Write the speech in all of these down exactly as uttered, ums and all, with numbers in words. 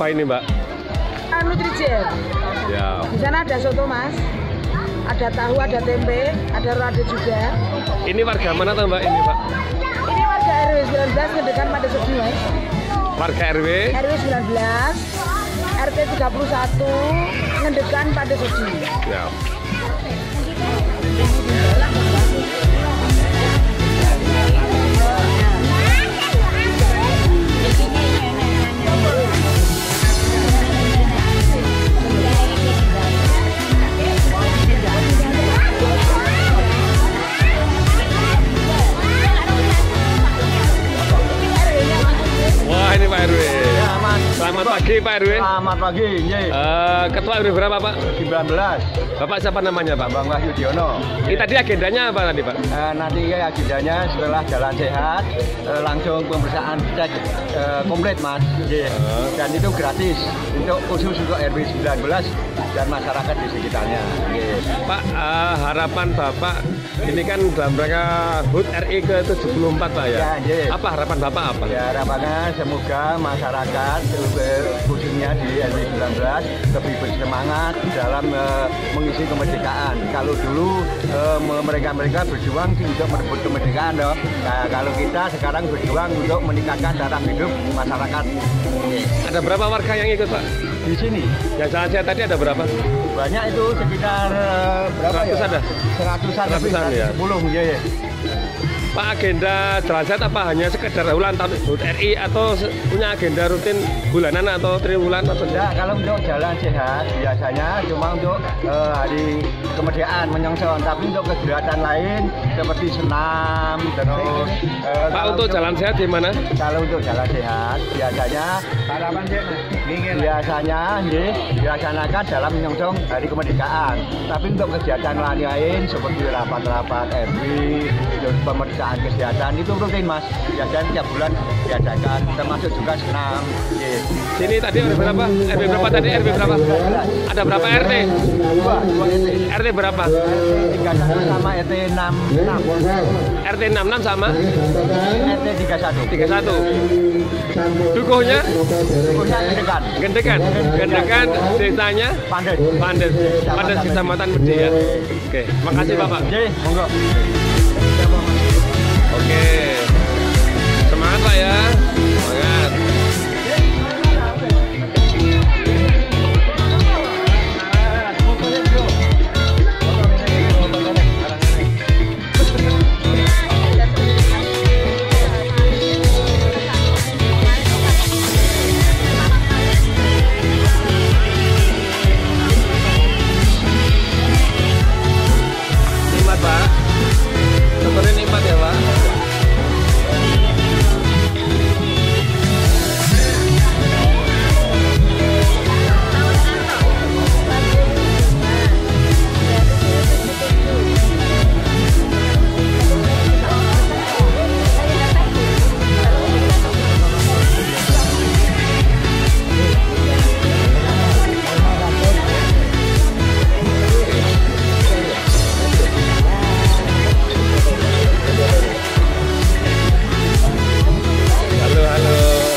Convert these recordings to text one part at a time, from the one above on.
ini, Mbak? Nutrijen. Ya. Di sana ada soto, Mas. Ada tahu, ada tempe, ada rade juga. Ini warga mana tuh, Mbak? Ini, Pak? Ini warga R W sembilan belas Ngendekan Pandesudi, Mas. Warga R W? R W sembilan belas, R T tiga puluh satu, Ngendekan Pandesudi. Ya. Wah, ini Pak R W. Ya, Mas. Selamat pagi, Pak R W. Selamat pagi, Nyi. Uh, Ketua R W berapa, Pak? sembilan belas. Bapak siapa namanya, Pak? Bang Wahyudiono. Ini tadi agendanya apa tadi, Pak? Eh, nanti agendanya setelah jalan sehat, eh, langsung pemeriksaan cek eh, komplit, Mas. Nyi. Dan itu gratis untuk khusus untuk R W sembilan belas dan masyarakat di sekitarnya. Nyi. Pak, uh, harapan Bapak ini kan dalam rangka H U T R I ke tujuh puluh empat, Pak ya? Ya, Nyi. Apa harapan Bapak apa? Ya, harapannya semoga masyarakat khususnya di R W sembilan belas lebih bersemangat dalam uh, mengisi kemerdekaan. Kalau dulu mereka-mereka uh, berjuang untuk merebut kemerdekaan, dong. Nah, kalau kita sekarang berjuang untuk meningkatkan taraf hidup masyarakat. Oke. Ada berapa warga yang ikut, Pak? Di sini Yang jalan sehat tadi ada berapa? banyak itu sekitar uh, berapa Seratus ya? ada? Seratusan, Seratusan, ya. sepuluh ya. ya. Pak, agenda jalan sehat apa hanya sekedar ulang tahun H U T R I atau punya agenda rutin bulanan atau triwulan atau tidak? Kalau untuk jalan sehat biasanya cuma untuk uh, hari kemerdekaan menyongsong, tapi untuk kegiatan lain seperti senam terus uh, Pak, untuk jalan sehat di mana? Kalau untuk jalan sehat biasanya harapan biasanya nggih dilaksanakan dalam menyongsong hari kemerdekaan. Tapi untuk kegiatan lain-lain seperti rapat-rapat R W, pemeriksaan kesehatan itu rutin, Mas. Biasanya tiap bulan diadakan, termasuk juga senam. Nggih. Sini tadi R W berapa? R W berapa tadi? R W berapa? Ada berapa R T? Dua, dua R T. R T berapa? tiga puluh satu sama R T enam puluh enam. R T enam puluh enam sama? R T tiga puluh satu. tiga puluh satu. Dukuhnya? Dukuhnya Gendekan. Gendekan. Gendekan desanya? Pandes. Pandes. Pandes Kecamatan Pedi ya. Oke, makasih Bapak. Nggih, monggo. Oke. Semangat Pak ya. Semangat. Nikmat Pak. Seperti nikmat ya Pak. Halo, halo.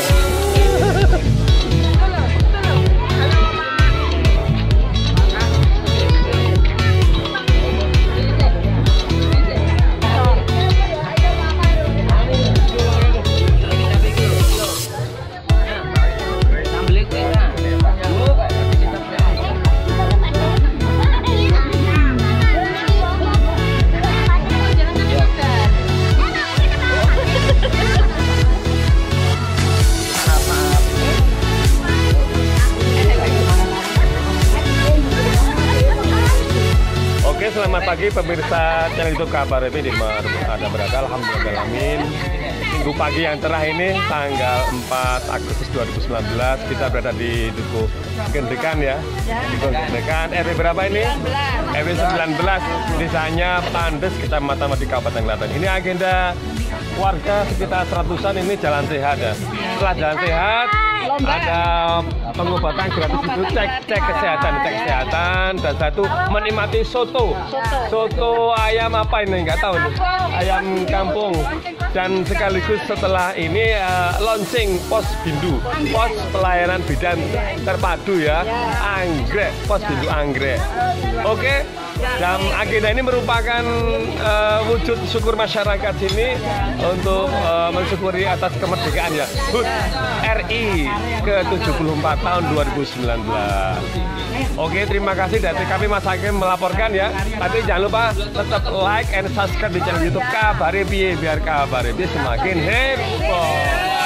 Oke, selamat pagi pemirsa channel YouTube Kabar T V di mana ada berada. Alhamdulillahirrahmanirrahim. Minggu pagi yang cerah ini tanggal empat Agustus dua ribu sembilan belas kita berada di Dukuh Gendekan ya. Dukuh Gendekan R W berapa ini? R W sembilan belas. Desanya Pandes, Kecamatan Pedi, Kabupaten Klaten. Ini agenda warga sekitar seratusan ini jalan sehat ya. Setelah jalan sehat ada pengobatan gratis itu, cek cek kesehatan, cek kesehatan dan satu menikmati soto. Soto ayam apa ini nggak tahu nih. Ayam kampung. Dan sekaligus setelah ini uh, launching Pos Bindu, pos pelayanan bidan terpadu ya, Anggrek, Pos Bindu Anggrek. Oke, dan agenda ini merupakan uh, wujud syukur masyarakat sini untuk uh, mensyukuri atas kemerdekaan ya, H U T R I ke tujuh puluh empat tahun dua ribu sembilan belas. Oke, terima kasih dari kami Mas Hakim melaporkan ya. Tapi jangan lupa tetap like and subscribe di channel YouTube Kabare Piye biar Kabare Piye semakin heboh.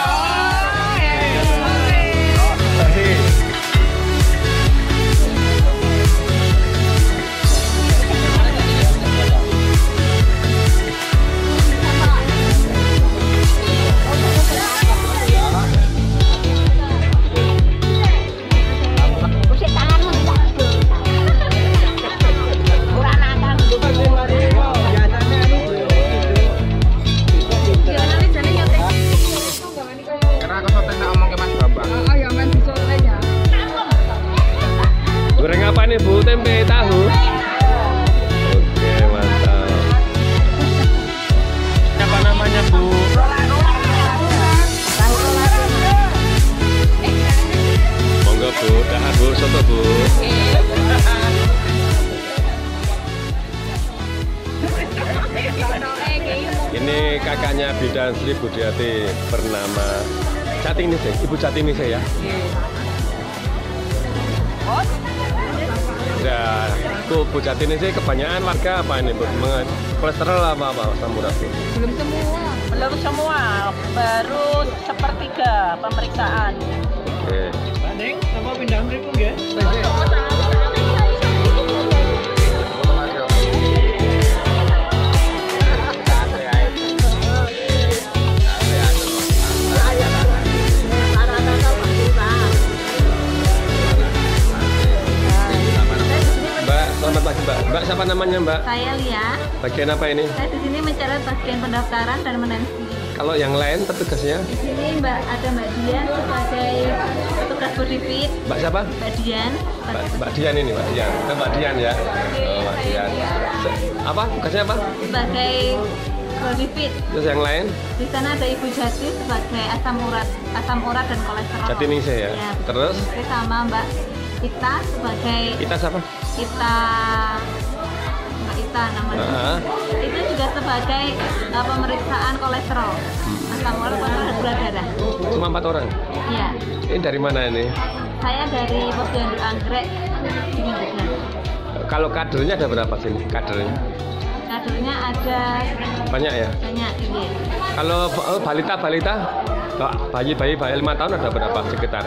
Goreng apa nih Bu? Tempe tahu? Oke, mantap. Apa namanya Bu? Monggo Bu, dahar Bu, soto Bu. Ini kakaknya Bidan Sri Budiati bernama Catiningsih, Ibu Catiningsih ya. Ya, tuh Bu Catiningsih kebanyakan warga apa ini Bu? Kolesterol apa apa asam urat? Belum semua. Belum semua, baru sepertiga pemeriksaan. Oke. Neng, apa pindah mriku nggih? Selamat pagi Mbak. Mbak siapa namanya Mbak? Saya Lia. Bagian apa ini? Saya di sini mencatat bagian pendaftaran dan menensi. Kalau yang lain petugasnya? Di sini Mbak ada Mbak Dian sebagai petugas body fit. Mbak siapa? Mbak Dian. Mbak, Mbak Dian ini Mbak Dian. Eh, Mbak Dian ya. Oh, Mbak Dian. Se apa? Tugasnya apa? Sebagai body fit. Terus yang lain? Di sana ada Ibu Jati sebagai asam urat, asam urat dan kolesterol. Catiningsih ya. Ya, Terus? Terus sama Mbak Ita sebagai Kita siapa? Ita Mbak Ita namanya. Nah. Itu juga sebagai uh, pemeriksaan kolesterol, asam urat, kolesterol dan gula darah. Cuma empat orang. Iya. Ini dari mana ini? Saya dari Posyandu Anggrek di Mingguan. Kalau kadernya ada berapa sini? Kadernya? Kadernya ada Banyak ya? banyak ini. Kalau oh, balita balita, bayi bayi bayi lima tahun ada berapa sekitar?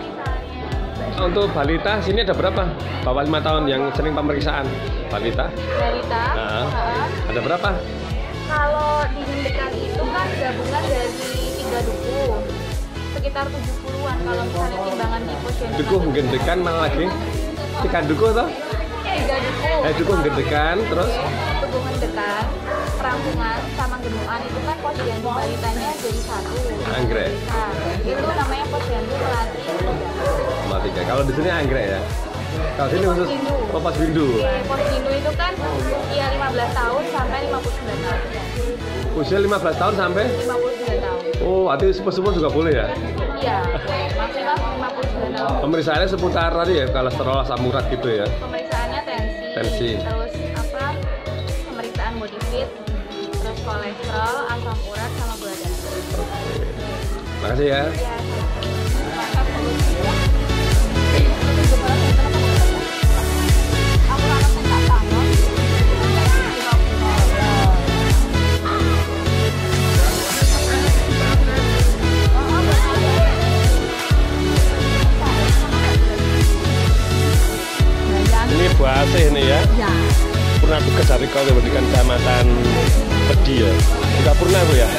Untuk balita sini ada berapa? Bawah lima tahun yang sering pemeriksaan balita? Balita, Nah, uh, ada berapa? kalau di Ngendekan itu kan gabungan dari tiga duku, sekitar tujuh puluhan kalau misalnya timbangan di Posyandu. Dukuh gendekan mana lagi? Tiga dukuh toh? Tiga duku. Eh dukuh gendekan terus? Tugu Ngendekan, Perampungan, sama Genuan itu kan Posyandu balitanya jadi satu. Anggrek. Nah, itu namanya Posyandu Melati. Sama tiga. Kalau di sini anggrek ya? Kalau sini khusus Bindu. oh, Pos Bindu. Di Pos Bindu itu kan ya lima belas tahun sampai lima puluh sembilan tahun. Usia lima belas tahun sampai? lima puluh sembilan tahun. Oh, artinya sepuh-sepuh juga boleh ya? Iya, maksimal lima puluh sembilan tahun. Pemeriksaannya seputar tadi ya, kolesterol, asam urat gitu ya? Pemeriksaannya tensi, Tensi. terus apa? Pemeriksaan body fit, terus kolesterol, asam urat sama gula darah. Oke. Makasih ya. Ya, Ini Bu Asih nih ya. Ya. Pernah tugas dari Pendidikan Kecamatan Pedi ya. Sudah pernah Bu ya?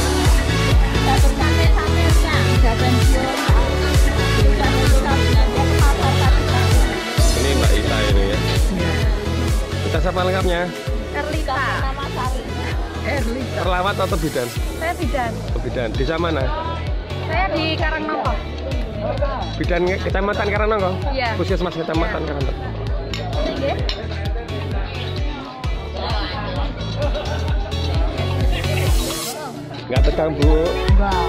Ini Mbak Ita ini ya. Kita siapa lengkapnya? Erlita. Nama Sari. Erlita. Perawat atau bidan? Saya bidan. Oh, bidan. Desa mana? Saya di Karangnongko. Bidan Kecamatan Karangnongko? Iya. Puskesmas Kecamatan Karangnongko. Nggih. Nggak tegang, Bu? Enggak.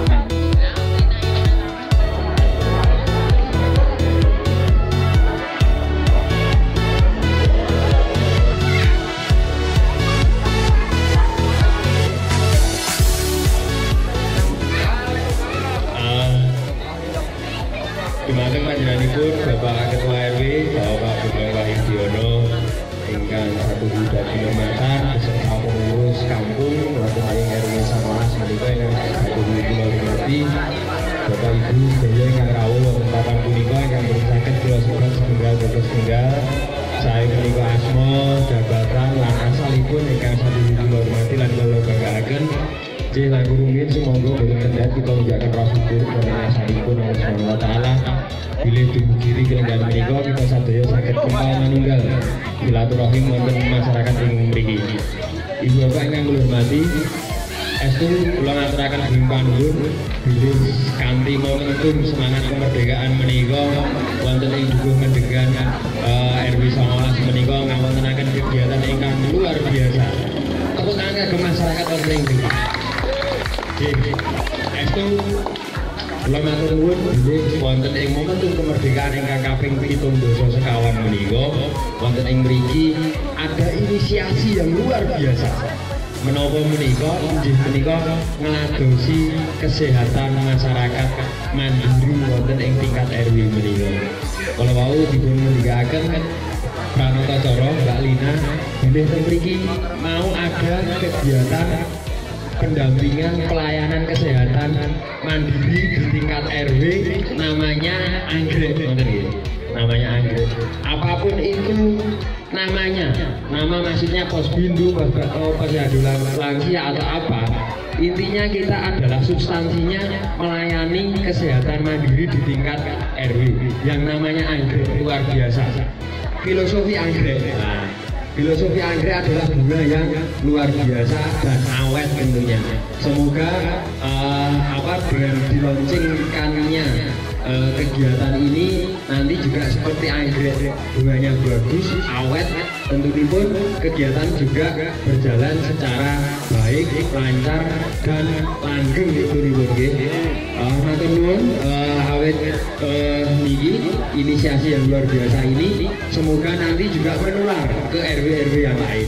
Dumateng panjenenganipun Bapak Ketua R W Bapak Bupati Wahidiono ingkang satu budak kilometer beserta pengurus kampung wonten ing R W sangalas menika ingkang satu kula hormati Bapak Ibu sedaya ingkang rawuh wonten papan punika ingkang bersaged kula sebat setunggal dados tunggal saya menika asma jabatan lan asalipun ingkang satu kula hormati lan kula banggaken J lagu rumiyin sumangga boten kendhat kita njaken rasa syukur marang asalipun Allah Subhanahu wa taala bilih dumugi kelenggan menika kita sadaya saged kempal manunggal silaturahim wonten masyarakat ing mriki. Ibu bapak ingkang kula hormati, estu kula ngaturaken ing panuwun bilih kanthi momentum semangat kemerdekaan menika wonten ing dukuh mendegan uh, R W sangalas menika ngawontenaken kegiatan ingkang luar biasa. Tepuk tangan kagem masyarakat wonten ing mriki. Estu kula matur nuwun bilih wonten ing momentum kemerdekaan ingkang kaping pitung dasa sekawan menika wonten ing mriki ada inisiasi yang luar biasa. Menapa menika inggih menika ngladosi kesehatan masyarakat mandiri wonten ing tingkat R W menika. Kala wau dipun ngendikaken pranata cara Mbak Lina bilih teng mriki mau ada kegiatan pendampingan pelayanan kesehatan mandiri di tingkat R W namanya anggrek, namanya anggrek. Apapun itu namanya, nama maksudnya posbindu, posyandu lansia atau apa. Intinya kita adalah substansinya melayani kesehatan mandiri di tingkat R W yang namanya anggrek, luar biasa. Filosofi anggrek. Nah, filosofi anggrek adalah bunga yang luar biasa dan awet tentunya. Semoga uh, apa dengan dilaunchingkannya uh, kegiatan ini nanti juga seperti anggrek, bunganya bagus, awet. Tentunya kegiatan juga berjalan secara baik, lancar dan langgeng itu nggih. Uh, matur nuwun uh, awet uh, niki inisiasi yang luar biasa ini semoga nanti juga menular ke R W R W yang lain.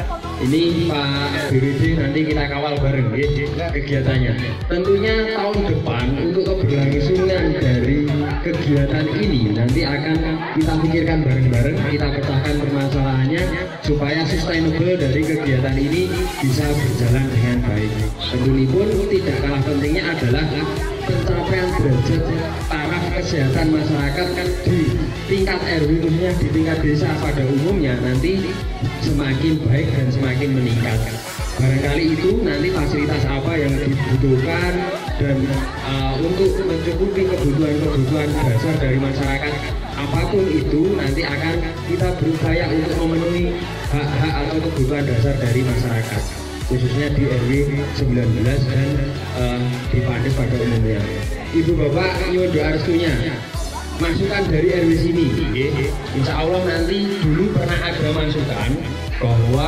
Ini Pak B W D nanti kita kawal bareng ya, kegiatannya. Tentunya tahun depan untuk keberlangsungan dari kegiatan ini nanti akan kita pikirkan bareng-bareng, kita pecahkan permasalahannya supaya sustainable dari kegiatan ini bisa berjalan dengan baik. Tentunya pun tidak kalah pentingnya adalah pencapaian derajat taraf kesehatan masyarakat di tingkat R W khususnya di tingkat desa pada umumnya nanti semakin baik dan semakin meningkat. Barangkali itu nanti fasilitas apa yang dibutuhkan dan uh, untuk mencukupi kebutuhan-kebutuhan dasar dari masyarakat apapun itu nanti akan kita berupaya untuk memenuhi hak-hak atau kebutuhan dasar dari masyarakat khususnya di R W sembilan belas dan uh, di Pandes pada umumnya. Ibu bapak nyuwun doa restunya masukan dari R W sini, insya Allah nanti dulu pernah ada masukan bahwa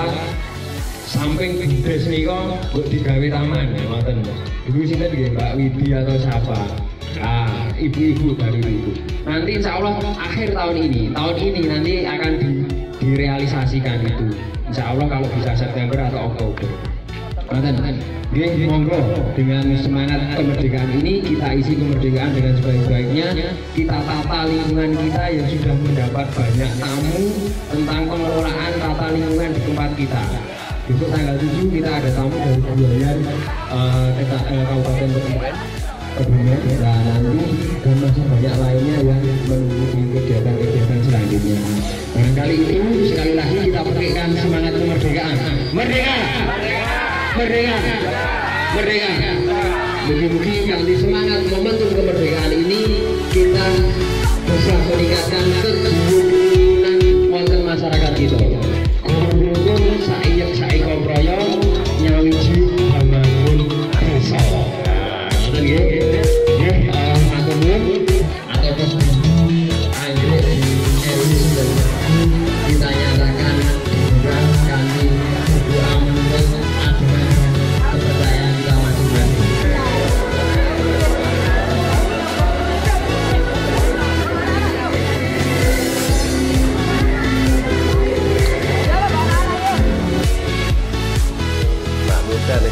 samping Bidres niko buat digawe taman, ngoten. Dulu sinten nggih Mbak Widi atau siapa? Ah, ibu-ibu baru itu. Nanti insya Allah akhir tahun ini, tahun ini nanti akan di, direalisasikan itu. Insya Allah kalau bisa September atau Oktober. Ngoten. Nggih, monggo dengan semangat kemerdekaan ini kita isi kemerdekaan dengan sebaik-baiknya. Kita tata lingkungan kita yang sudah mendapat banyak tamu tentang pengelolaan tata lingkungan di tempat kita. Besok tanggal tujuh kita ada tamu dari Buayan uh, uh, Kabupaten Kebumen dan nanti dan masih banyak lainnya yang menunggu kegiatan-kegiatan selanjutnya. Barangkali itu sekali lagi kita pakaikan semangat kemerdekaan. Merdeka! Merdeka! Merdeka! Mugi-mugi yang di semangat momentum kemerdekaan ini kita bisa meningkatkan kejujuran wonten masyarakat kita. Kumpul saiyek saik komproyo nyawiji hamangun desa. Ngoten nggih. Nggih, matur nuwun atas anggrek di R W sembilan kita nyatakan dibuka kami berdoa menuntut aduan kepercayaan kita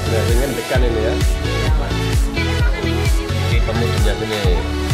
Nah, dengan dekan ini ya. Ini pemudinya sini.